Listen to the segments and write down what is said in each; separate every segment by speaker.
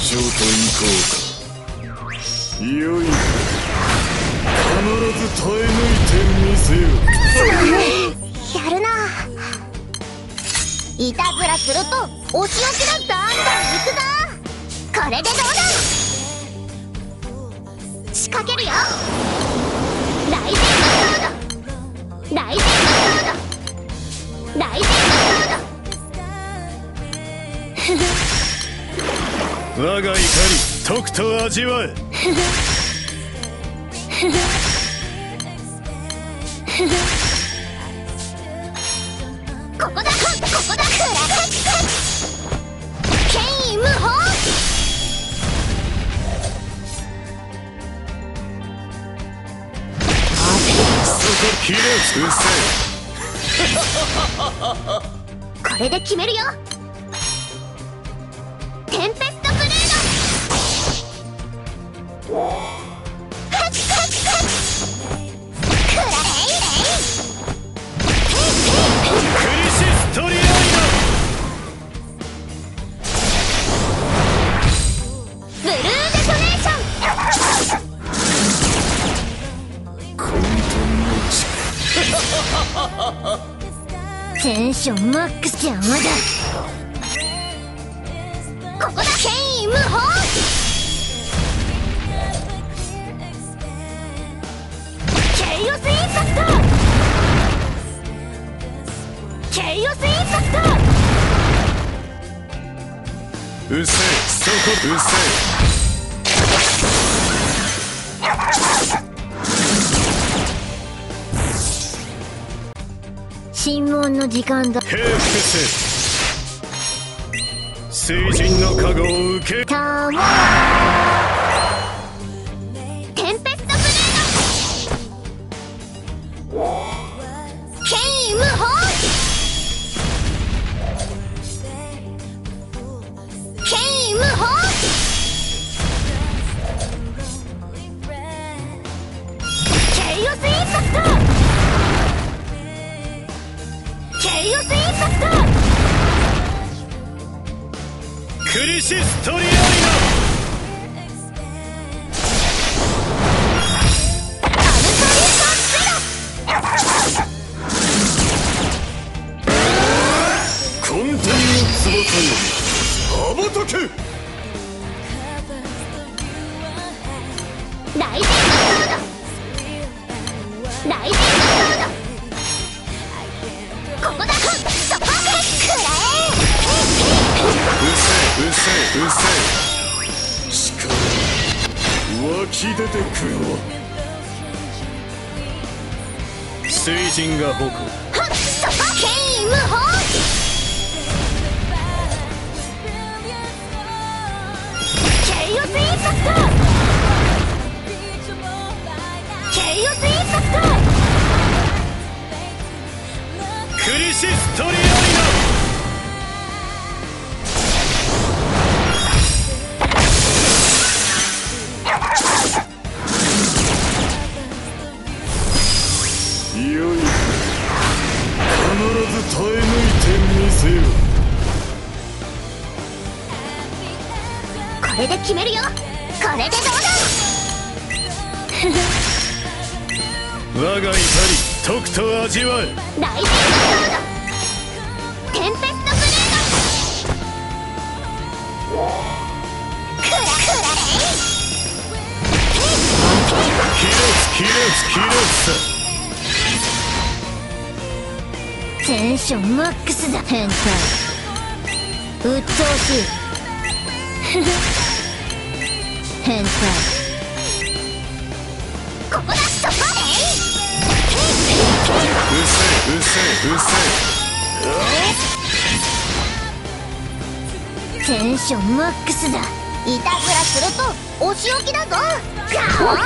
Speaker 1: 勝といこうか。いよいよ必ず耐え抜いてみせよ。
Speaker 2: やるな。いたずらするとお仕置きだ。どんどん行くぞ。これでどうだ。仕掛けるよ。ライジングロード、ライジングロード、ライジングロード。
Speaker 1: 我が怒りとくと味わえ。
Speaker 2: ここだ、ここだ。剣意無法。
Speaker 1: ひれつく
Speaker 2: これで決めるよ。テンペストブレード。クラレイレイ。
Speaker 1: クリシストリアイ
Speaker 2: ブルーデトネーション。
Speaker 1: 混沌の
Speaker 2: テンションマックスじゃまだ。ここだ。剣意無法。ケイオスインパクト。ケイオスインパクト。
Speaker 1: うせえ、そこうせ
Speaker 2: 審問の時間だ。
Speaker 1: え。平伏せ。水神の加護を受け。
Speaker 2: タモテンペストブレード。剣意無法。剣意無法。ケイオスインパクト。ケイオスインパクト。
Speaker 1: クリシストリアイナ。混沌の翼よ羽ばたけ。
Speaker 2: ライジングロード、ライジングロード。ここだ。そこでくら
Speaker 1: うせしか湧き出てくるわ。水神が誇る
Speaker 2: え。はっ、そこ剣意無法。ケイオスインパクト。ケイオスインパクト。
Speaker 1: クリシストリアイナ。いよいよ必ず耐え抜いてみせよ。
Speaker 2: これで決めるよ。これでどうだ。
Speaker 1: 我が怒りとくと味わえ。
Speaker 2: ライジングロード、テンペストブレード。クラレ
Speaker 1: キレツ
Speaker 2: テンションマックスだ。変態うっとうしい。変態。ここだ。そこで
Speaker 1: うせ
Speaker 2: テンションマックスだ。いたずらするとお仕置きだぞ。ガオー。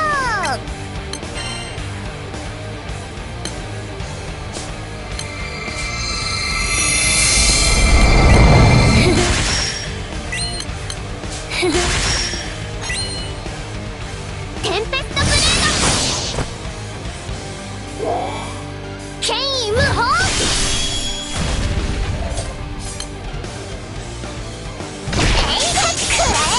Speaker 2: テンペストブレード。剣意無法。えいっくらえ。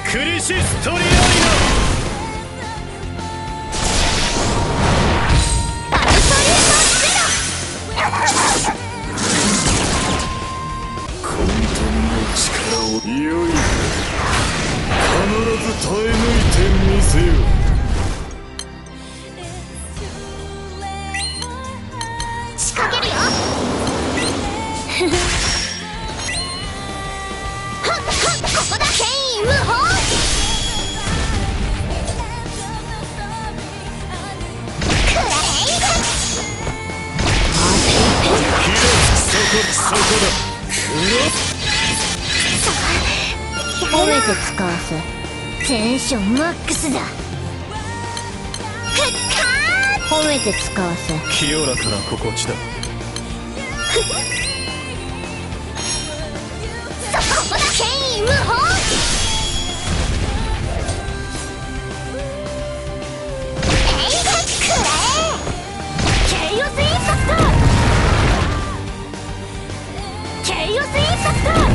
Speaker 1: クリシストリアリ
Speaker 2: アブソリュートゼロ。
Speaker 1: 混沌の力をいよいよ必ず耐え抜いてみせよ。
Speaker 2: 仕掛けるよ。はっはっ、ここだ。権威無法。クラレイン
Speaker 1: そこだ。
Speaker 2: 褒めて使わせ。テンションマックスだ。褒めて使わせ。
Speaker 1: 清らかな心地だ。
Speaker 2: ここだ。権威無法。ケイオスインパクト。ケイオスインパクト。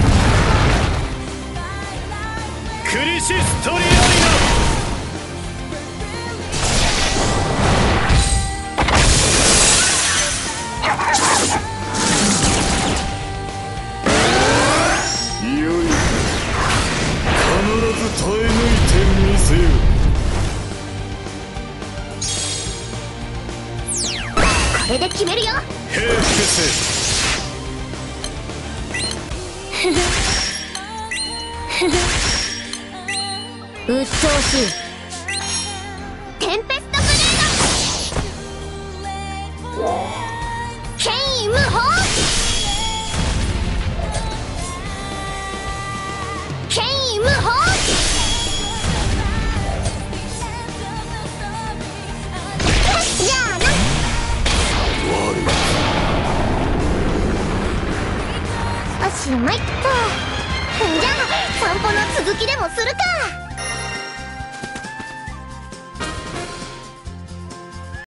Speaker 1: クリシストリアリナ。いよいよ必ず耐え抜いてみせよ。
Speaker 2: これで決めるよ。
Speaker 1: 平家せ。
Speaker 2: うっとうしい。テンペストグレード。権威無法。権威無法。じゃあな。おしまいっと。じゃあ散歩の続きでもするか。